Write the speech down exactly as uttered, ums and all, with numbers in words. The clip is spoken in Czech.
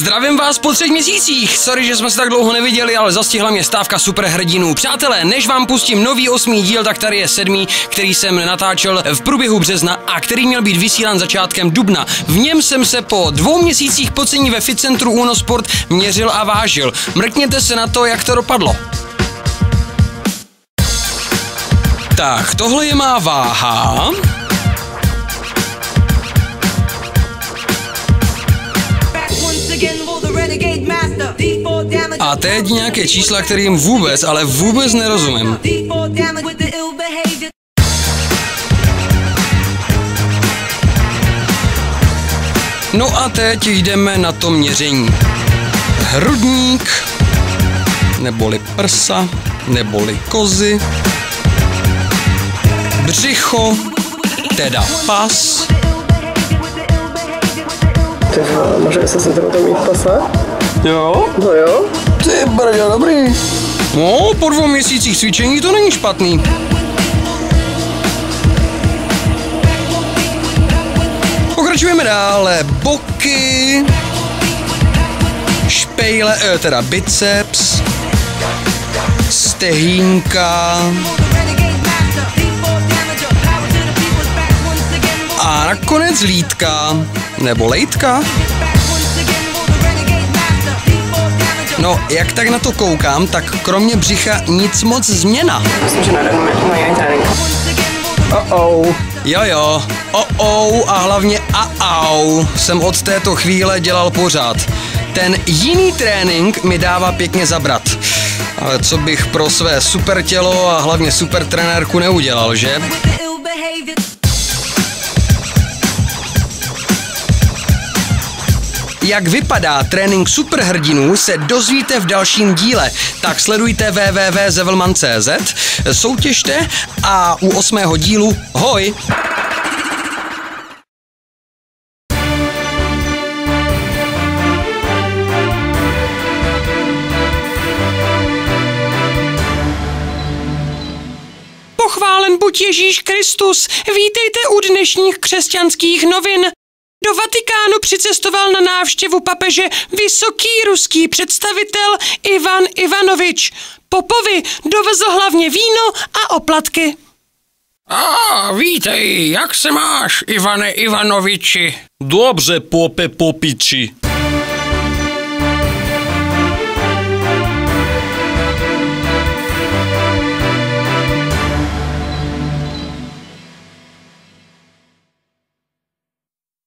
Zdravím vás po třech měsících. Sorry, že jsme se tak dlouho neviděli, ale zastihla mě stávka superhrdinů. Přátelé, než vám pustím nový osmý díl, tak tady je sedmý, který jsem natáčel v průběhu března a který měl být vysílán začátkem dubna. V něm jsem se po dvou měsících pocení ve fit centru Uno Sport měřil a vážil. Mrkněte se na to, jak to dopadlo. Tak, tohle je má váha. A teď nějaké čísla, kterým vůbec, ale vůbec nerozumím. No a teď jdeme na to měření. Hrudník, neboli prsa, neboli kozy, břicho, teda pas. Ty vole, může se si to mít pase? Jo? No jo. Ty brďo, dobrý. No, po dvou měsících cvičení to není špatný. Pokračujeme dále. Boky, špejle, eh, teda biceps, stehínka a nakonec lítka, nebo lejtka. No, jak tak na to koukám, tak kromě břicha nic moc změna. Myslím, že najednou mají trénink. Oh-oh. Jo-jo, oh-oh a hlavně a-au jsem od této chvíle dělal pořád. Ten jiný trénink mi dává pěkně zabrat. Ale co bych pro své super tělo a hlavně super trenérku neudělal, že? Jak vypadá trénink superhrdinů, se dozvíte v dalším díle, tak sledujte w w w tečka zevelman tečka c z, soutěžte a u osmého dílu hoj! Pochválen buď Ježíš Kristus, vítejte u dnešních křesťanských novin. Do Vatikánu přicestoval na návštěvu papeže vysoký ruský představitel Ivan Ivanovič. Popovi dovezl hlavně víno a oplatky. A vítej, jak se máš, Ivane Ivanoviči? Dobře, pope Popiči.